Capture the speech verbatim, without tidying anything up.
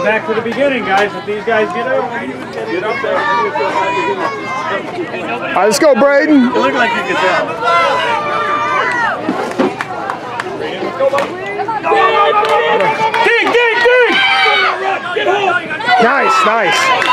back to the beginning, guys. If these guys get up, get up there. All right, let's go, Brayden. You look like you can tell. Dig, dig, dig! Nice, nice.